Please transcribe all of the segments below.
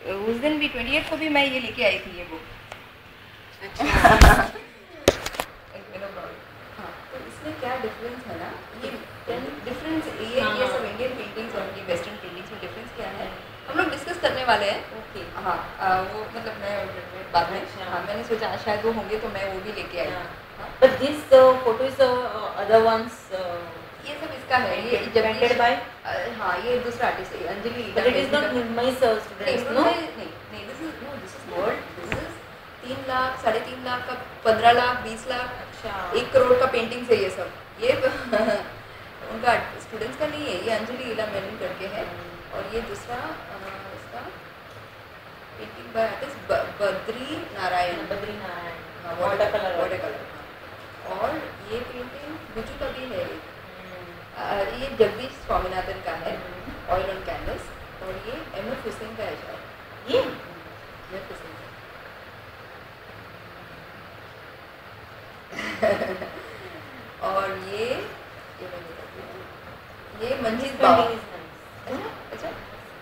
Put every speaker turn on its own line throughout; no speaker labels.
उस दिन भी 28 को भी मैं ये लेके आई थी ये बुक।
अच्छा।
हाँ, तो इसमें क्या डिफरेंस है ना, ये डिफरेंस ये सब इंडियन पेंटिंग्स और ये वेस्टर्न पेंटिंग्स में डिफरेंस क्या है हम लोग डिस्कस करने वाले हैं।
ओके।
हाँ, वो मतलब मैं बाद में, हाँ मैंने सोचा शायद वो होंगे तो मैं वो भी लेके आई।
But this photo is other ones,
ये सब इसका है, ये
पेंटेड बाय,
हाँ ये दूसरा आर्टिस्ट है Anjali.
But it is not Nirmay's students, no
नहीं, this is world, this is 3 lakh 3.5 lakh का, 15 लाख 20 लाख,
अच्छा
1 करोड़ का पेंटिंग्स है ये सब। ये उनका स्टूडेंट्स का नहीं है, ये अंजलि इला मेनन करके है। और ये दूसरा इसका painting by artist Badri Narayan, water colour. और ये पेंटिंग बिजू का भी है, ये जगदीश स्वामीनाथन का है, ऑयल ऑन कैनवस। और ये एमएफ हुसैन का है शायद, ये एमएफ हुसैन और ये मैं बताती हूँ, ये मंजीत बाबा। अच्छा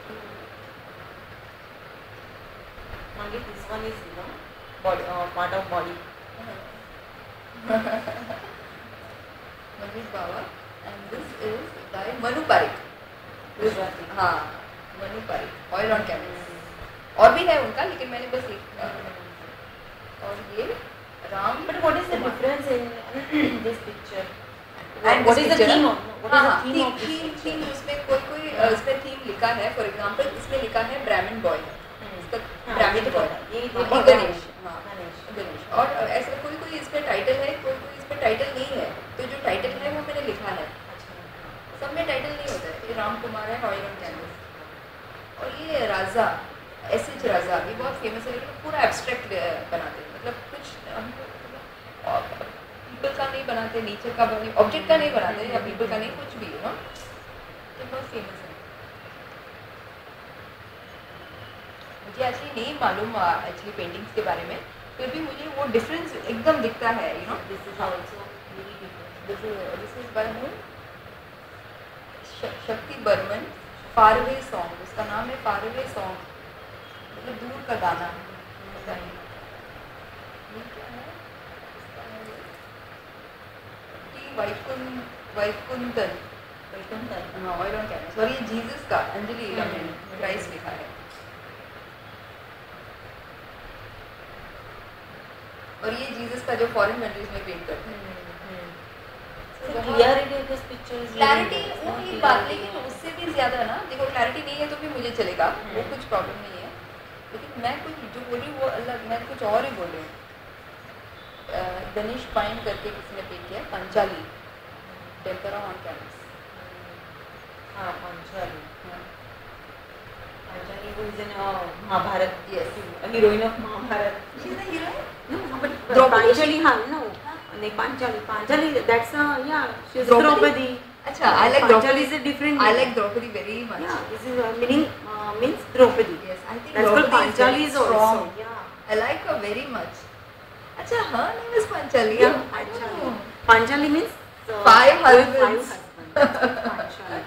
Only this one is, you know, body, part of body.
Manjit Baba and this is by Manu Parikh, Gujarati. हाँ Manu Parikh, oil on canvas. और भी है उनका, लेकिन मैंने बस एक। और ये Ram.
But what is the difference in this picture?
And
what is the theme of? What is the theme of this
theme
picture?
उसमें कोई इसमें थीम लिखा है। फॉर एग्जांपल इसमें लिखा है ब्राह्मण बॉय, इसका ब्राह्मण बॉय, ये गणेश। हाँ गणेश। और ऐसा कोई इस पे टाइटल है, कोई इस पे टाइटल नहीं है। तो जो टाइटल है वो मैंने लिखा है, सब में टाइटल नहीं होता है। ये राम कुमार है, ऑयल ऑन कैनवस। और ये राजा, एसएच राजा, ये बहुत फेमस है, लेकिन पूरा एब्स्ट्रैक्ट बनाते हैं। मतलब कुछ पीपल का नहीं बनाते, नेचर का नहीं, ऑब्जेक्ट का नहीं बनाते, या पीपल का नहीं, कुछ भी है ना। ये बहुत फेमस है। मुझे एक्चुअली नहीं मालूम एक्चुअली पेंटिंग्स के बारे में, फिर भी मुझे वो डिफरेंस एकदम दिखता है, you know.
This is also very different.
This is by हूँ शक्ति बर्मन, फारवे सॉन्ग, उसका नाम है फारवे सॉन्ग, मतलब दूर का गाना। पता नहीं ये क्या है, इसका है टी वैकुंठन, हाँ ऑयल ऑन कैनवस। और ये जीसस का अंजलि इला मेनन, क्राइस्ट लिखा है। और ये जीसस का जो फॉरेन कंट्रीज में पेंट करते हैं।
Clarity of this picture is
clarity वो एक बात, लेकिन उससे भी ज़्यादा ना, देखो क्लैरिटी नहीं है तो भी मुझे चलेगा, वो कुछ प्रॉब्लम नहीं है। लेकिन मैं कुछ जो बोल रही हूँ वो अलग, मैं कुछ और ही बोल रही हूँ। गणेश पाइन करके किसी ने पेंट किया, पंचाली, टेम्परा ऑन कैनवस।
हाँ Panchali, Panchali who is in Mahabharat,
Yes,
heroine of Mahabharat.
she is a heroine.
No, but
Draupadi?
Panchali, हाँ, no, नहीं Panchali, that's yeah, she is
Draupadi?
Draupadi.
अच्छा, I like
Panchali
Draupadi.
is a different.
I like Draupadi very much.
Yeah, this is meaning means Draupadi.
Yes, I think
That's called
Draupadi
Panchali is also.
strong.
Yeah.
I like her very much. अच्छा, her name is Panchali.
Yeah,
I don't
Panchali.
know.
Panchali means
Five husbands.
Five husbands. Panchali.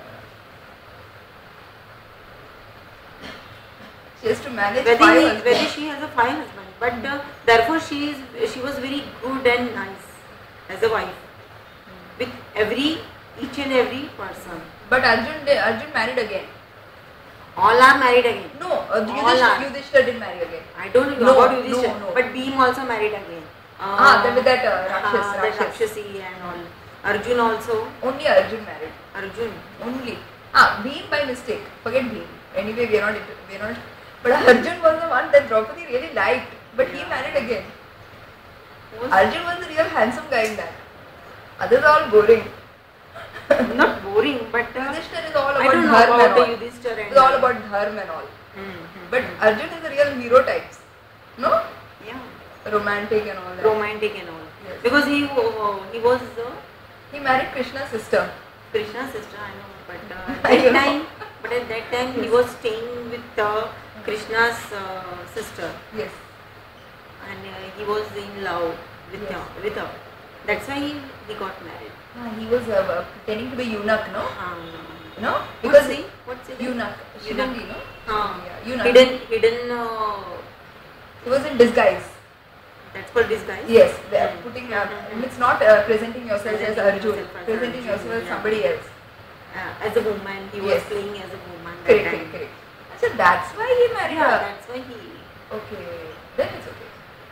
She has to manage 5 husbands.
Whether she has a 5 husbands, but therefore she was very good and nice as a wife with each and every person.
But Arjun married again.
All are married again.
No,
Yudhishthira
didn't marry again.
I don't know about Yudhishthira,
no.
but Bhim also married again.
With that Rakshas.
That Rakshasi and all. Arjun also.
Only Arjun married.
Arjun.
Only. Bhim by mistake. Forget Bhim. Anyway, we are not. But Arjun was the one that Draupadi really liked. But he married again. Arjun was the real handsome guy in that. Others are all boring.
Not boring, but
Yudhishthira is all
I
about
don't know
dharma
about
and
the
all.
Yudhishthira and
It's all about dharma and all. But Arjun is the real hero types. No?
Yeah.
Romantic and all that.
Romantic and all.
Yes.
Because he was
He married Krishna's sister.
Krishna's sister, I know, but at that time he was staying with Krishna's sister.
Yes.
And he was in love with her. That's why he got married.
He was pretending to be eunuch, no?
No.
No? Because
What's he?
eunuch. Shouldn't be, no? You know.
hidden.
He was in disguise.
That's called disguise.
Yes, they are putting. It's not presenting yourself as Arjun. Presenting yourself as somebody else.
As a woman, he was playing as a woman.
Correct. So that's why he married her.
That's why he.
Okay, then it's okay.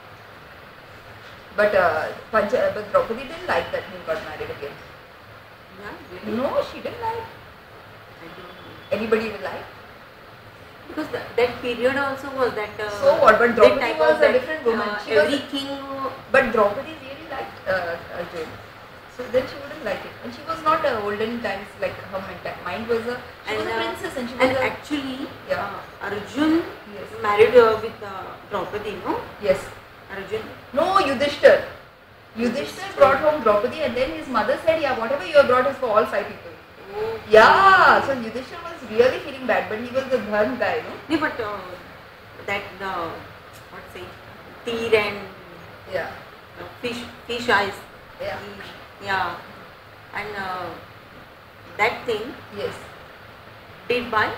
But but Draupadi didn't like that he got married again.
Yeah, really?
No, she didn't like.
I don't know.
Anybody will like?
Because that period also was that.
So what? But Draupadi
type
was
of
a
that,
different woman. She
every
was,
king.
but Draupadi really liked Arjun. So then she wouldn't like it. And she was not olden times like her mind was a. She was a princess and she was
actually, Arjun
Yes.
married with Draupadi, no?
Yes.
Arjun.
No, Yudhishthir. Yudhishthir brought home Draupadi and then his mother said, yeah, whatever you have brought is for all 5 people.
Okay.
Yeah, so Yudhishthir was really feeling bad, but he was the dharm guy, no?
No, but that what say, tear and
Yeah.
fish eyes.
Yeah.
Yeah, and that thing
Yes.
did by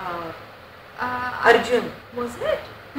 Arjun.
Was it?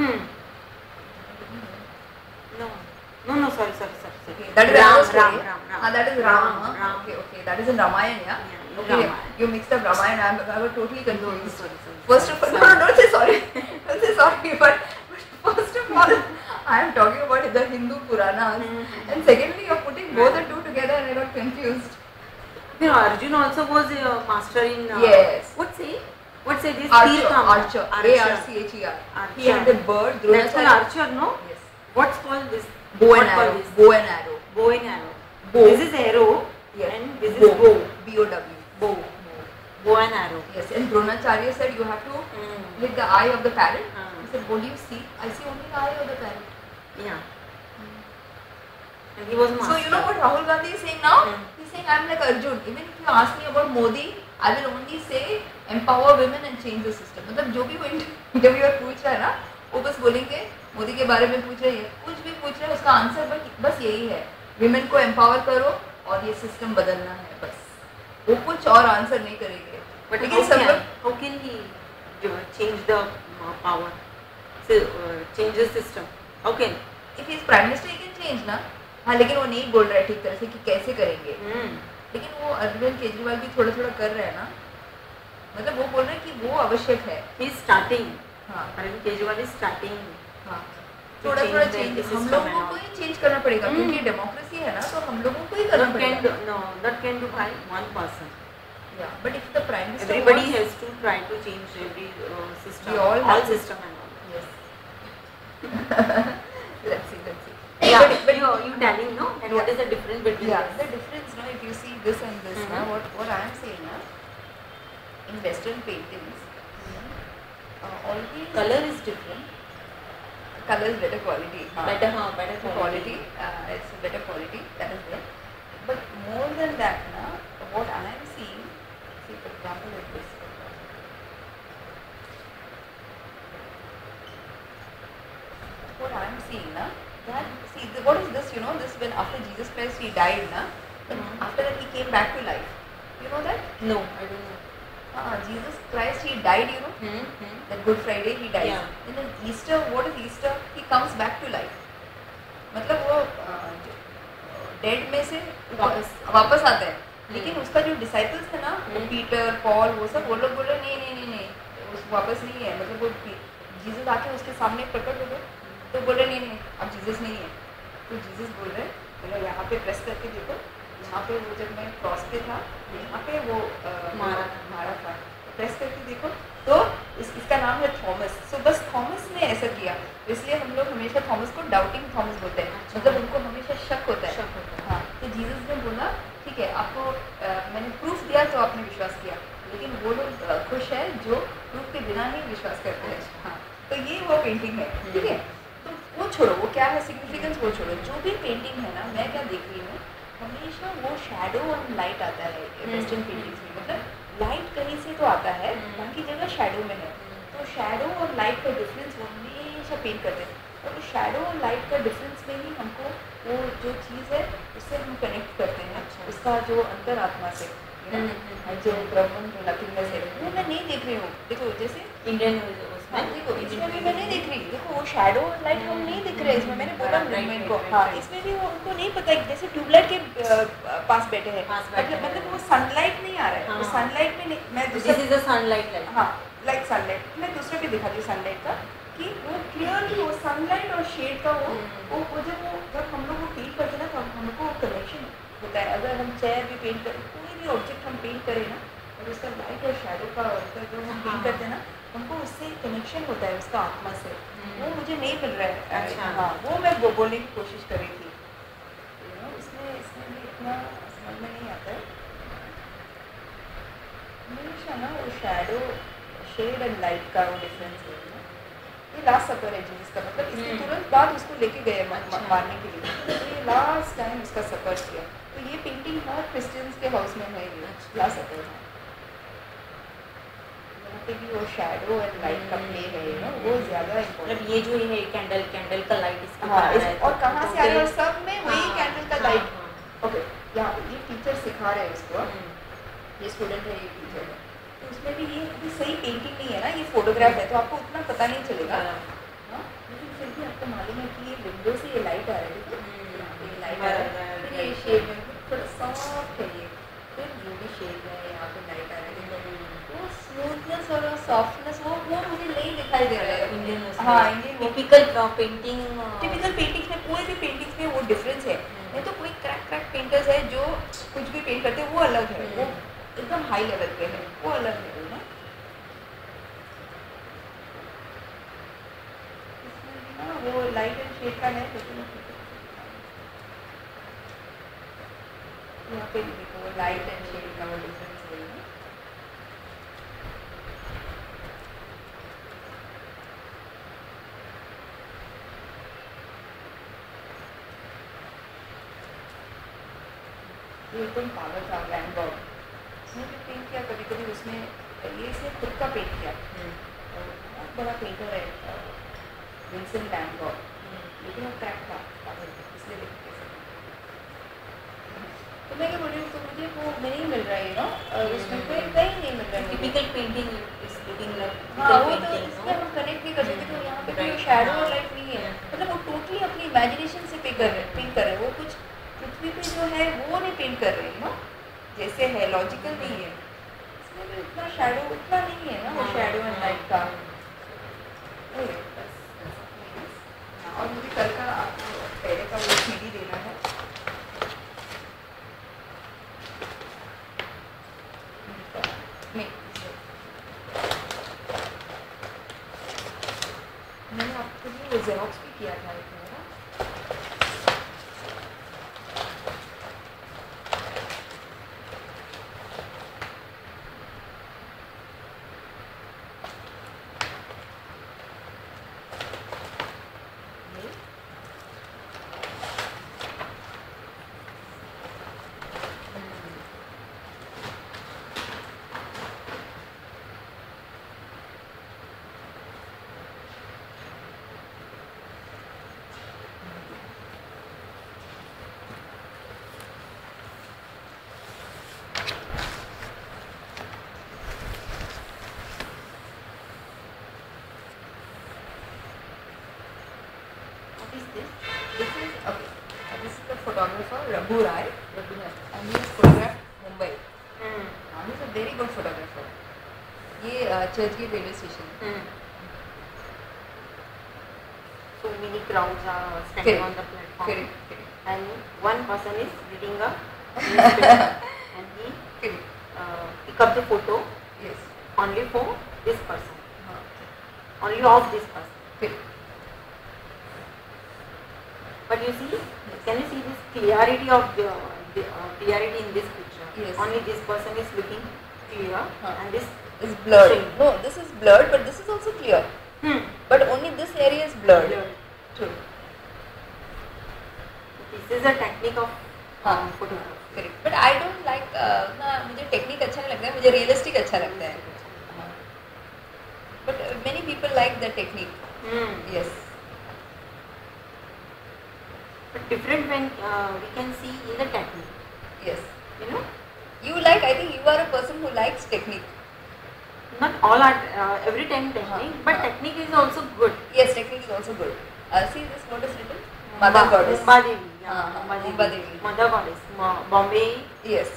No, sorry.
Okay, that is
Ram.
another story. That is Ram.
Ram.
Okay. That is in Ramayana, yeah?
Yeah,
Okay,
Ramayana.
you mixed up Ramayana. I was totally confused.
Sorry.
First of all, no, don't say sorry. Don't say sorry, but first of all, I am talking about the Hindu Puranas. And secondly, you're putting both the two together and I got confused.
You know, Arjun also was a master in.
Yes.
What say this?
Archer.
Archer.
A-R-C-H-E-R. He had the bird.
That's called archer, no?
Yes.
What's called this?
Bow and
What called
arrow.
this?
Bow and arrow.
Bow and arrow.
Bow.
This is arrow.
Yes.
And this
bow.
is bow.
B-O-W.
Bow. Bow and arrow.
Yes. And Dronacharya said you have to hit the eye of the parrot. He said, what do you see? I see only the eye of the parrot.
Yeah. And he was master.
So you know what Rahul Gandhi is saying now? He's saying I am like Arjun. Even if you ask me about Modi, I will only say empower women and change the system. मतलब जो भी वो interviewer पूछ रहा है ना, वो बस बोलेंगे मोदी के बारे में पूछ रही है, कुछ भी पूछ रहे हैं उसका आंसर बस यही है, विमेन को एम्पावर करो और ये सिस्टम बदलना है बस. वो कुछ और आंसर नहीं करेंगे.
But
लेकिन सब लोग
how can he change the power? So, change the system. How can?
if he is prime minister he can change ना. हाँ लेकिन वो नहीं बोल रहा है ठीक तरह से कि कैसे करेंगे. लेकिन वो अरविंद केजरीवाल भी थोड़ा कर रहे हैं ना, मतलब वो बोल रहे हैं कि वो आवश्यक है.
He is starting.
हाँ.
Arvind Kejriwal is starting.
हाँ. थोड़ा चेंज हम लोगों को ही चेंज करना पड़ेगा क्योंकि डेमोक्रेसी है ना, तो हम लोगों को ही करना पड़ेगा.
Not can do by one person.
Yeah, but if the prime minister
Everybody
wants,
has to try to change every system.
We all have to.
system and all.
yes. let's see.
Yeah,
but
you telling no that what is the difference between
yeah,
this?
the difference now if you see this and this now, what I am saying now, in Western paintings, always
Color is different.
Color is better quality.
Better
quality. It's a better quality. That is there. But more than that, now what I am seeing, see for example like this. What I am seeing now, that see what is this? You know this when after Jesus Christ he died, now. After that he came back to life. You know that?
No, I don't know.
Jesus Christ he died. You know that Good Friday he died.
Yeah.
Then in Easter, what is Easter? He comes back to life. मतलब वो dead में से वापस आता है. लेकिन उसका जो डिसाइपल्स थे ना, पीटर, पॉल, वो सब वो लोग बोले नहीं उस वापस नहीं है. मतलब वो जीसस आके उसके सामने प्रकट हो गए तो बोले नहीं अब जीसस नहीं है. तो जीसस बोल रहे बोले यहाँ पे प्रेस करके देखो, यहाँ पे वो जब मैं क्रॉस पे था यहाँ पे वो मारा था, प्रेस करके देखो तो इसका नाम है थॉमस. सो बस थॉमस ने ऐसा किया, इसलिए हम लोग हमेशा थॉमस को डाउटिंग थॉमस बोलते हैं. मतलब उनको हमेशा शक होता है. हाँ, तो जीसस ने बोला ठीक है आपको मैंने प्रूफ दिया तो आपने विश्वास किया, लेकिन वो लोग खुश है जो प्रूफ के बिना ही विश्वास करते हैं. हाँ, तो ये वो पेंटिंग है. ठीक है, तो वो छोड़ो, वो क्या है सिग्निफिकेंस वो छोड़ो. जो भी पेंटिंग है ना, मैं क्या देख रही हूँ हमेशा वो शैडो और लाइट आता है वेस्टर्न पेंटिंग्स में. मतलब लाइट कहीं से तो आता है, बाकी जगह शैडो में है. तो शैडो और लाइट का डिफरेंस वो हमेशा पेंट करते हैं. और उस शैडो और लाइट का डिफरेंस में ही हमको वो जो चीज़ है उससे हम कनेक्ट करते हैं. उसका जो अंतरात्मा से जो ब्रह्मन जो नथिंगनेस है वो मैं नहीं देख रही हूँ. देखो जैसे
Indian
हाँ देखो इसमें भी मैं नहीं देख रही, देखो वो शैडो और लाइट हम नहीं दिख रहे इसमें, मैंने बोला मेरे को। हाँ इसमें भी वो उनको नहीं पता कि जैसे ट्यूबलाइट के पास बैठे हैं, मतलब वो सनलाइट नहीं आ रहा है, वो सनलाइट में नहीं, मैं
this is the sunlight light.
हाँ लाइक सनलाइट, मैं दूसरे पे दिखाती हूँ सनलाइट का कि वो क्लियरली वो सनलाइट और शेड का वो जब हम लोग वो पेंट करते हैं ना, तो हमको कनेक्शन होता है। अगर हम चेयर भी पेंट करें, कोई भी ऑब्जेक्ट हम पेंट करें ना, और उसका लाइट और शैडो का जो हम पेंट करते हैं ना, हमको उससे कनेक्शन होता है उसका आत्मा से, वो मुझे नहीं मिल रहा है।
अच्छा।
हाँ वो मैं बोलने की कोशिश कर रही थी, इसमें भी इतना समझ में नहीं आता है हमेशा ना, वो शैडो शेड एंड लाइट का वो डिफरेंस है ना। ये लास्ट सपर है जिसका मतलब इसके तुरंत बाद उसको लेके गए मारने के लिए, तो ये लास्ट टाइम उसका सपर किया। तो ये पेंटिंग हर क्रिश्चियंस के हाउस में है, ये लास्ट सपर है, यहाँ पे भी वो शैडो एंड लाइट का प्ले है ना, वो ज़्यादा
मतलब ये जो है कैंडल का लाइट इसके
हाँ
ऊपर आ रहा है,
और कहाँ से आ रहा है, सब में वही कैंडल का लाइट।
हाँ।
ओके यहाँ पे ये टीचर सिखा रहे हैं इसको, ये स्टूडेंट है, ये टीचर है, तो उसमें भी ये सही पेंटिंग नहीं है ना, ये फोटोग्राफ है, तो आपको उतना पता नहीं चलेगा हाँ, लेकिन फिर भी आपको मालूम है कि ये विंडो से ये लाइट आ रहा है, देखो यहाँ पे ये लाइट आ रहा है, फिर ये शेड में थोड़ा सॉफ्ट है ये, फिर ये भी शेड है, यहाँ पे लाइट आ रहा है, देखो वो स्मूथनेस और सॉफ्टनेस वो मुझे नहीं दिखाई दे रहा है
इंडियन।
हाँ Indian
typical painting,
typical paintings में, पूरे भी पेंटिंग्स में वो डिफरेंस है। नहीं तो कोई क्रैक पेंटर्स है जो कुछ भी पेंट करते हैं, वो अलग है, वो एकदम हाई लेवल पे है, वो अलग है ना। इसमें भी ना वो लाइट एंड शेड का है, लेकिन यहाँ पे भी देखो वो लाइट एंड शेड का वो डिफरेंस है ना। ये एकदम पागल था वैन गॉग, उसने भी पेंट किया, कभी कभी उसने ये से खुद का पेंट किया, और बहुत बड़ा पेंटर है विंसेंट वैन गॉग, लेकिन वो क्रैक था पागल, इसलिए देख कैसे। तो मैं क्या बोल रही हूँ, तो मुझे वो नहीं मिल रहा है ना, उसमें कहीं नहीं मिल रहा है
typical painting is looking like
हाँ वो तो इसमें हम कनेक्ट नहीं कर सकते, तो यहाँ पे कोई शैडो और लाइट नहीं है, मतलब वो टोटली अपनी इमेजिनेशन से पेंट कर रहे हैं, वो कुछ पृथ्वी पे जो है वो नहीं पेंट कर रहे हैं ना, जैसे है लॉजिकल नहीं है, इसमें भी उतना शैडो उतना नहीं है ना, वो शैडो एंड लाइट का। और मुझे कल का आपको पहले का वो CD देना है, नहीं मैंने आपके लिए वो जेरॉक्स भी किया था एक मेरा, this is the photographer Raghu Rai, and he has photographed Mumbai. He is a very good photographer. ये Churchgate railway station,
so many crowds are standing on the platform,
correct.
and one person is reading a newspaper and he pick up the photo
Yes.
only for this person, only of this person.
Correct.
But you see, can you see this clarity of the clarity in this picture?
Yes.
Only this person is looking clear, and this
is blurred.
shade.
No, this is blurred, but this is also clear. But only this area is blurred. True.
This is a technique of photography.
Correct. But I don't like ना मुझे technique अच्छा नहीं लगता है, मुझे realistic अच्छा लगता है. But many people like the technique. Yes.
But different when we can see in the technique.
Yes.
You know.
You like? I think you are a person who likes technique.
Not all are every time technique, but technique is also good.
Yes, technique is also good. See this, what is written? Mother goddess.
Mumba Devi. Yeah,
Mumba Devi.
Mother goddess. Bombay.
Yes.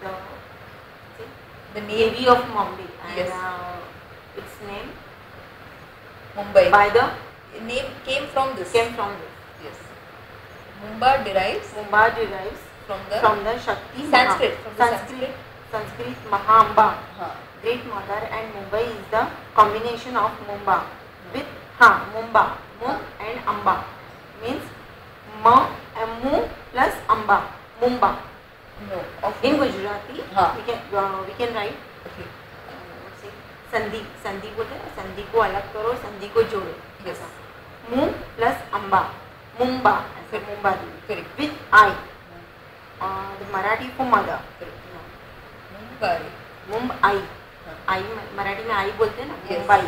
The Navy of Bombay. And,
Yes.
Its name.
Mumbai.
By the
name came from this. Yes. Mumba derives from the
Shakti
Sanskrit.
Sanskrit Mahamba.
हाँ.
Great mother, and Mumbai is the combination of Mumba with Mumba, Mum and Amba, means Mu plus Amba, Mumba.
No.
In Gujarati,
हाँ.
we can write.
Okay.
संधि बोलते हैं, संधि को अलग करो, संधि को जोड़ो.
Yes.
Mu plus Amba, Mumba, ऐसे Mumba
Correct.
with I. The Marathi for mother.
Mumbai.
Mumbai. आई मराठी में आई बोलते हैं ना.
Yes.
Mumbai.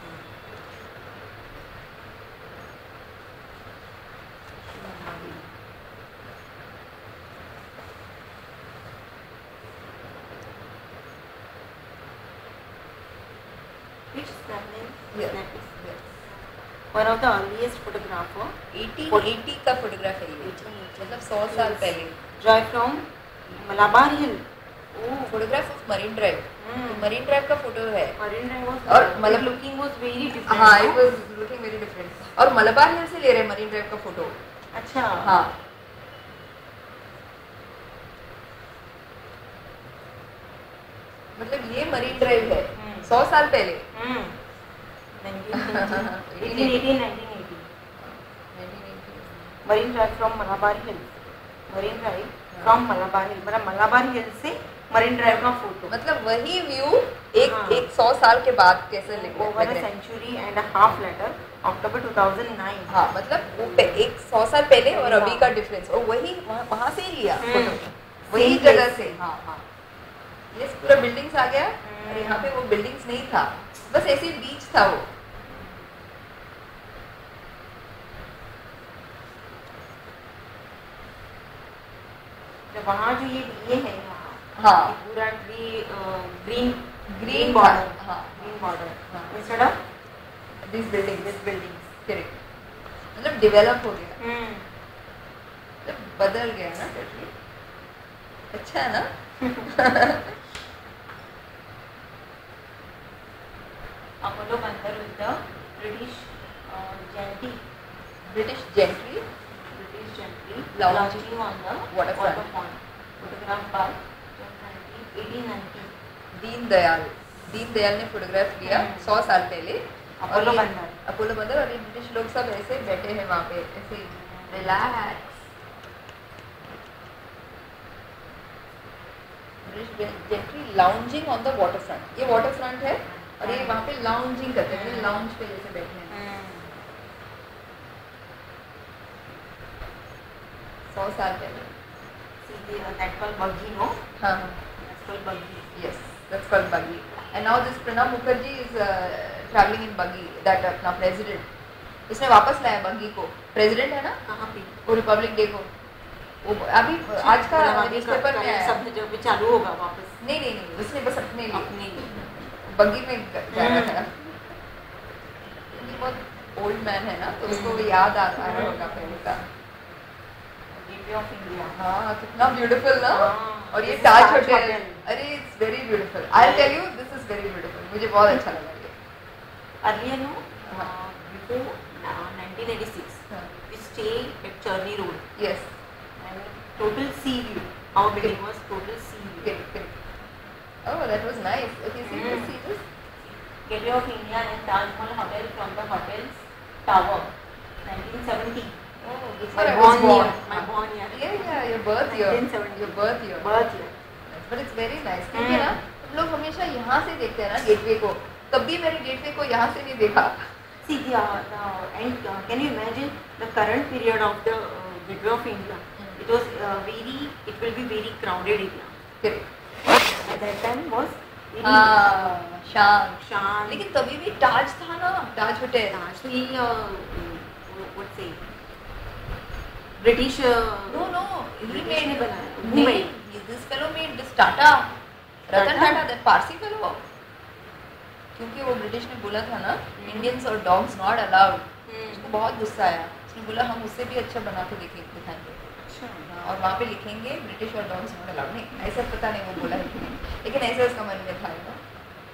Which surname?
Yes.
One of the earliest photographer.
80 का फोटोग्राफ है ये. मतलब 100 साल पहले.
Joy from Malabar Hill.
Photograph of Marine Drive. Marine Drive का फोटो है.
Marine Drive was
और
मतलब looking was very different.
हाँ, it was looking very different. और मलबार हिल से ले रहे हैं मरीन ड्राइव का फोटो.
अच्छा.
हाँ. मतलब ये मरीन ड्राइव है 100 साल पहले.
1980. Marine Drive from Malabar Hill. Marine Drive from Malabar Hill. मतलब मलाबार हिल से मरीन ड्राइव का फोटो.
मतलब वही व्यू एक 100 साल के बाद कैसे लग
Over a
रहे हैं.
century and a half later, October 2009.
हाँ, मतलब वो एक 100 साल पहले और अभी का डिफरेंस. और वही वहाँ से ही लिया फोटो. वही
Same
जगह
place.
से. हाँ हाँ. ये पूरा बिल्डिंग्स आ गया. और यहाँ पे वो बिल्डिंग्स नहीं था, बस ऐसे बीच था वो.
वहाँ जो ये है यहाँ.
हाँ.
पूरा ग्रीन
बॉर्डर.
border.
हाँ.
Green border. Instead of
this buildings. Correct. मतलब डेवलप हो गया. मतलब बदल गया ना टोटली. अच्छा है ना.
Apollo Bandar with the British gentry.
British gentry
Launching on the
waterfront.
Photographed by 1890.
Deen Dayal ने फोटोग्राफ लिया 100 साल पहले.
अपोलो बंदर.
अपोलो बंदर. और ये ब्रिटिश लोग सब ऐसे बैठे हैं वहाँ पे, ऐसे relax. British gentry lounging on the water front. ये वाटर फ्रंट है और ये वहाँ पे लाउंजिंग करते हैं, लाउंज पे जैसे बैठे हैं. 100 साल पहले.
That called buggy, no?
हाँ.
That's called buggy.
Yes, that's called buggy. And now this Pranab Mukherjee is traveling in buggy. That अपना president. इसने वापस लाया बग्गी को. प्रेसिडेंट है ना.
कहाँ पे?
वो रिपब्लिक डे को. वो अभी आज का न्यूज़पेपर में आया.
सब जब भी चालू होगा वापस.
नहीं, उसने बस अपने लिए बग्गी में जाया था. बहुत ओल्ड मैन है ना, तो उसको याद आ रहा होगा पहले का.
Gateway of India.
हाँ, कितना ब्यूटीफुल ना. और ये ताज होटल. अरे it's very beautiful. I will tell you, this is very beautiful. मुझे बहुत अच्छा लगा ये.
Earlier, no, before 1986, we stay at Cherny Road.
Yes.
And total sea view. Our building was total sea view.
Correct. Oh, that was nice. Okay, see this.
Gateway of India and Taj Mahal Hotel from the hotel's tower. 1970.
Oh, before
My
I was born.
My born year.
Yeah, your birth year.
1970.
Your birth year. But it's very nice. क्योंकि ना हम लोग हमेशा यहाँ से देखते हैं ना गेटवे को. कभी मैंने गेटवे को यहाँ से नहीं देखा.
See, and can you imagine the current period of the Gateway of India? It was it will be very crowded area.
Correct.
At that time was
शांत. लेकिन तभी भी ताज था ना, Taj hotel.
What say? British.
No.
British ने बनाया.
Who made? This fellow made this Tata. Ratan Tata, that Parsi fellow. क्योंकि वो ब्रिटिश ने बोला था ना इंडियंस और डॉग्स नॉट अलाउड, उसको बहुत गुस्सा आया। उसने बोला हम उससे भी अच्छा बना के दिखाएंगे।
अच्छा।
हाँ, और वहाँ पे लिखेंगे ब्रिटिश और डॉग्स नॉट अलाउड। नहीं ऐसा पता नहीं वो बोला है कि नहीं, लेकिन ऐसा उसका मन में था ना।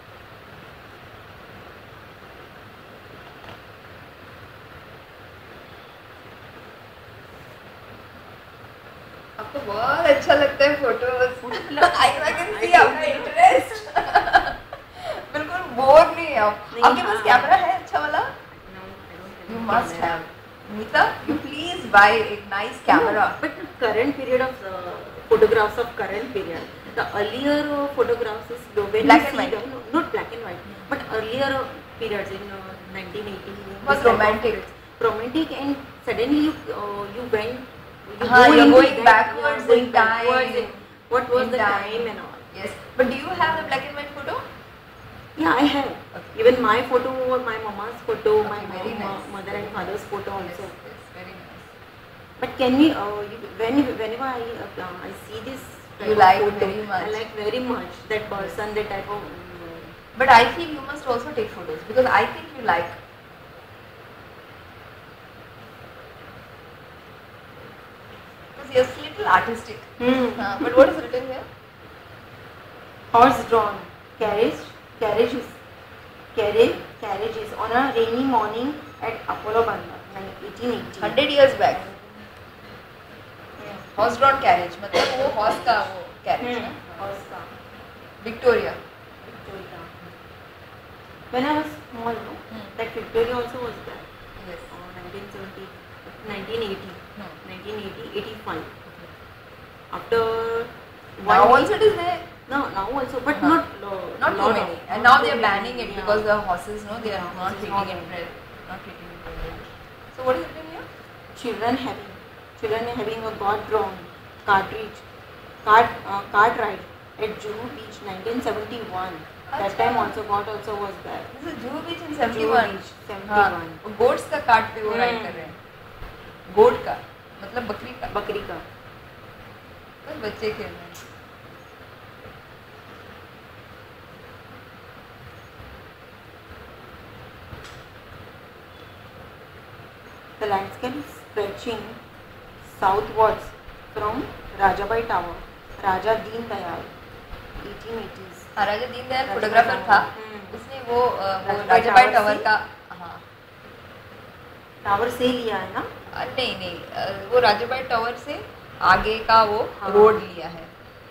आपको बहुत अच्छा लगता है फोटोज। आई कैन सी आपका इंटरेस्ट। बिल्कुल बोर नहीं है आप। आपके पास कैमरा है अच्छा वाला? You must have. Nita, you please buy a nice camera.
No, but current period of photographs of current period. The earlier photographs is when
Black
you
and
see
white.
them, not black and white, but earlier periods in 1980.
Was romantic.
Romantic, and suddenly you went.
You're
into
going
that,
backwards
going
in
backwards
time.
in what was
In
the
time.
time and all.
Yes, but do you have the black and white photo?
Yeah, I have.
Okay.
Even my photo, my mama's photo,
Okay,
my
very nice.
mother and father's photo also.
Yes, very nice.
But can we? Whenever I see this,
You
type of
like
photo,
very much.
I like very much that person, that type of.
But I feel you must also take photos because I think you like. Because you're a little artistic. But what is written here?
Horse drawn carriages on a rainy morning at Apollo Bandar, 1880.
100 years back. Horse drawn carriage, मतलब वो horse का वो carriage ना?
Horse का.
Victoria.
When I was small, no, that Victoria also was there.
Yes.
1970, 1980,
No.
1980, 85. After
Now
one
also
week-
it is there.
No, now also, but
Huh.
not
Not too many. And now they are banning it
Yeah.
because the horses, no, they are
Yeah,
not
horses
treating
not
it
in.
well. Not treating it well. So what is written here?
Children having a god-drawn cart ride at Juhu Beach, 1971. That time also God also was there.
This is Juhu Beach in
Juhu
71.
Beach, 71.
हाँ, goats का काट पे वो ride कर रहे हैं. गोट का मतलब बकरी का.
बकरी का.
बस बच्चे खेल रहे हैं.
The landscape is stretching southwards from Rajabai Tower, Raja Deen Dayal, 1880s.
हाँ, राजा दीनदयाल
राजाबाई
फोटोग्राफर था.
टावर.
उसने वो
राजाबाई
राजाबाई
टावर
टावर
से?
का. हाँ.
टावर से लिया है ना?
नहीं, वो राजाबाई टावर से आगे का वो
हाँ.
रोड लिया है.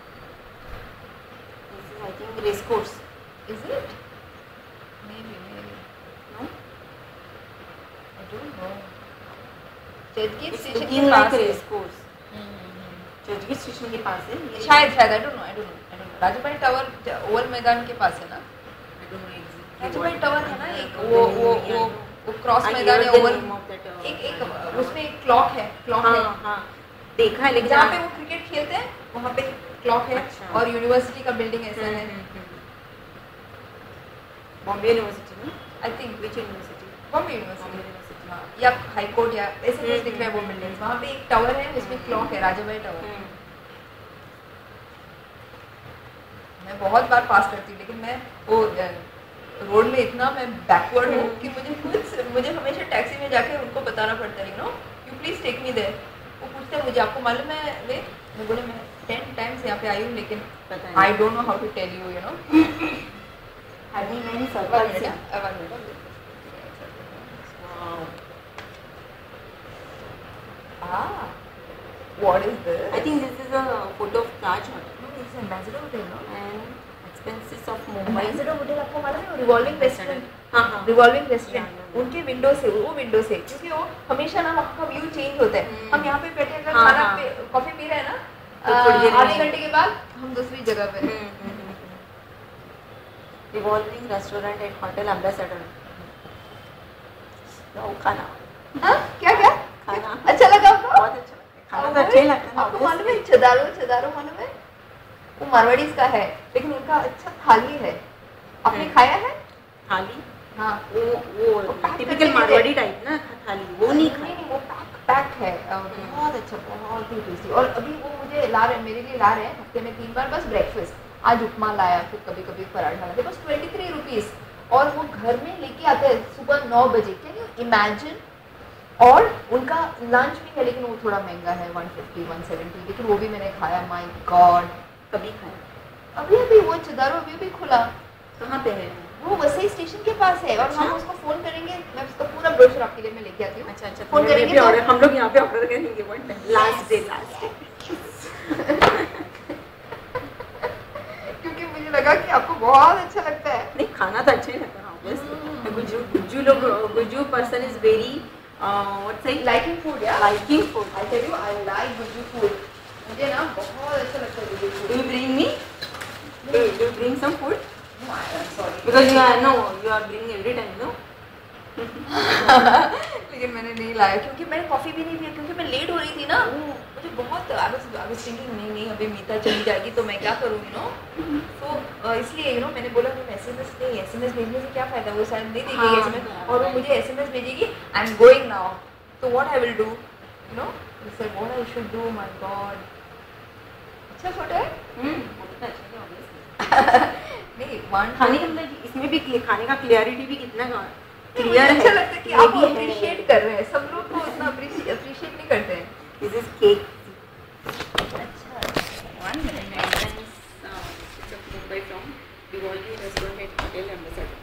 This is, I think, race course.
Is it? Maybe.
No?
I don't know. Churchgate
It's
station
looking
के
like
पास है.
race course. चर्चगेट स्टेशन के पास है.
शायद I don't know. Rajabai tower oval Maidan के पास है ना?
I don't know exactly.
Rajabai tower है ना एक
I
वो
don't
वो
know.
वो क्रॉस
I
मैदान
heard
है
the
oval.
name of that,
एक उसमें एक क्लॉक है.
हाँ, देखा है लेकिन
जहाँ पे वो क्रिकेट खेलते हैं वहाँ पे क्लॉक है.
अच्छा.
और यूनिवर्सिटी का बिल्डिंग ऐसा है.
बॉम्बे यूनिवर्सिटी में.
I think
Which university?
Bombay university. हाँ, या हाई कोर्ट या ऐसे कुछ दिख रहा है वो बिल्डिंग्स. वहाँ पे एक टावर है उसमें क्लॉक है, राजाबाई टावर. मैं बहुत बार पास करती हूँ लेकिन मैं वो रोड में इतना मैं बैकवर्ड हूँ कि मुझे हमेशा टैक्सी में जाके उनको बताना पड़ता है, you please take me there. वो पूछते हैं मुझे आपको मालूम है वे. मैं बोले मैं 10 टाइम्स यहाँ पे आई हूँ लेकिन I don't know how to tell you you know.
Having many
One
circles.
minute.
Wow.
What is this?
I think this is a photo of Taj Hotel
No, it's Ambassador Hotel, no?
and expenses of Mumbai.
Ambassador Hotel आपको मालूम है revolving restaurant.
हाँ.
Revolving restaurant
Yeah.
उनके window से क्योंकि वो हमेशा ना वहाँ का व्यू चेंज होता है. हम यहाँ पे बैठे अगर
हाँ,
खाना
हाँ.
कॉफी पी रहे हैं ना
तो थोड़ी देर
आधे
में-
घंटे के बाद हम दूसरी जगह पे हैं.
Revolving restaurant at Hotel Ambassador. No, खाना.
हाँ क्या क्या
खाना.
अच्छा लगा आपको?
बहुत अच्छा लगता है. खाना तो अच्छा ही लगता है ना.
आपको मालूम है चदारो मालूम है? वो मारवाड़ीज का है लेकिन उनका अच्छा थाली है. आपने खाया है?
थाली.
हाँ.
वो
pack
टिपिकल
करके
मारवाड़ी टाइप ना थाली. वो नहीं खाई.
वो पैक है. बहुत अच्छा, बहुत ही टेस्टी. और अभी वो मुझे मेरे लिए ला रहे हैं हफ्ते में 3 बार बस ब्रेकफास्ट. आज उपमा लाया, फिर कभी कभी पराठा लाते. बस 23 रुपीज़ और वो घर में लेके आते हैं सुबह 9 बजे। Can you imagine? और उनका लंच भी है लेकिन वो थोड़ा महंगा है, 150 170, लेकिन वो भी मैंने खाया। माय गॉड,
कभी खाया?
अभी अभी वो चिदारो अभी भी खुला।
कहाँ पे है?
वो वसई स्टेशन के पास है। और
अच्छा?
हम उसको फोन करेंगे, मैं उसका पूरा ब्रोशर आपके लिए मैं लेके आती हूँ।
अच्छा,
फोन करेंगे तो
हम लोग यहाँ पे ऑर्डर करेंगे वन टाइम, लास्ट डे।
क्योंकि मुझे लगा कि आपको बहुत अच्छा लगता है।
नहीं, खाना तो अच्छा ही लगता है obviously. Gujju person is very what से
लाइकिंग फूड, या
liking food.
I tell you, I like Gujju food. मुझे ना बहुत अच्छा लगता है Gujju food.
Do you bring me? Do you bring some food?
No, I am sorry.
Because you are bringing every time, no?
लेकिन मैंने नहीं लाया क्योंकि मैंने कॉफ़ी भी नहीं पिया, क्योंकि मैं लेट हो रही थी ना। मुझे बहुत आई वाज थिंकिंग नहीं अभी मीता चली जाएगी तो मैं क्या करूँगी, नो। तो इसलिए मैंने बोला मैं एसएमएस भेजने से क्या फ़ायदा, वो शायद नहीं देगी एसएमएस, और वो मुझे एसएमएस भेजेगी आई एम गोइंग नाउ, तो what I will do, what I should do. My god, अच्छा फोटो है। नहीं,
खाने का मतलब इसमें भी खाने का क्लियरिटी भी कितना क्लियर है।
अच्छा लगता है कि आप अप्रिशिएट कर रहे हैं। सब लोग तो उतना अप्रिशिएट नहीं करते हैं।
This is cake.
अच्छा,
one minute. Mumbai from Vivaldi restaurant at Hotel Ambassador.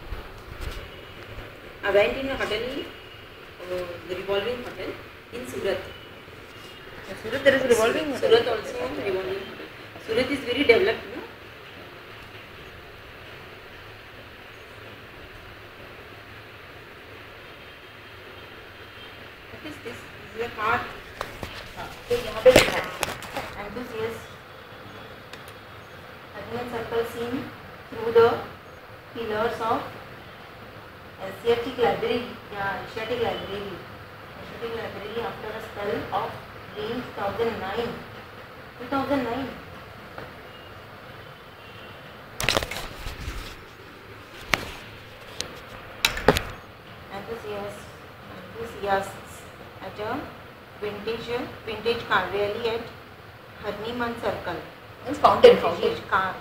I went in a hotel, the revolving hotel in Surat.
Surat, there is a revolving hotel.
Surat also revolving hotel. Surat is very developed, no? What is this? This is a car.
तो यहाँ पे लिखा है
Enthusiast. Admiral circle seen through the pillars of Asiatic Library. Yeah, Asiatic Library. Asiatic Library after a spell of rain 2009. 2009. Enthusiasts at a vintage car rally at Harniman Circle.
Means fountain
Vintage car.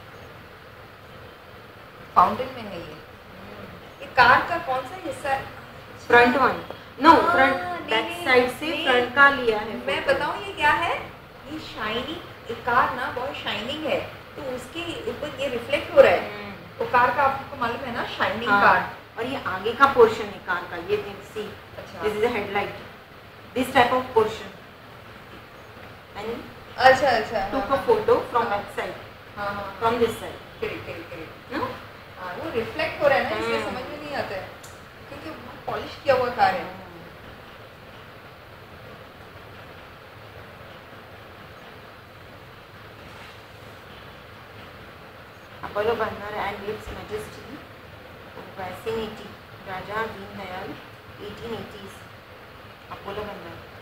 Fountain में है ये car का कौन सा हिस्सा है?
Front one, no
हाँ,
front,
नहीं,
बैक
नहीं,
साइड से
नहीं।
फ्रंट का लिया है।
मैं बताऊँ ये क्या है? ये शाइनिंग कार ना, बहुत शाइनिंग है, तो उसके ऊपर ये रिफ्लेक्ट हो रहा है। तो कार का आपको मालूम है ना, शाइनिंग कार।
और ये आगे का पोर्शन है कार का, ये see, this is a headlight, this type of portion. And
अच्छा अच्छा,
took a photo from that side,
हाँ हाँ,
from this side.
Correct.
No?
हाँ, वो रिफ्लेक्ट हो रहा है ना, इसलिए समझ में नहीं आता है, क्योंकि पॉलिश किया हुआ कार है।
Apollo Banner and its Majesty, Vicinity, Raja Deen Dayal, 1880s. Apollo Banner.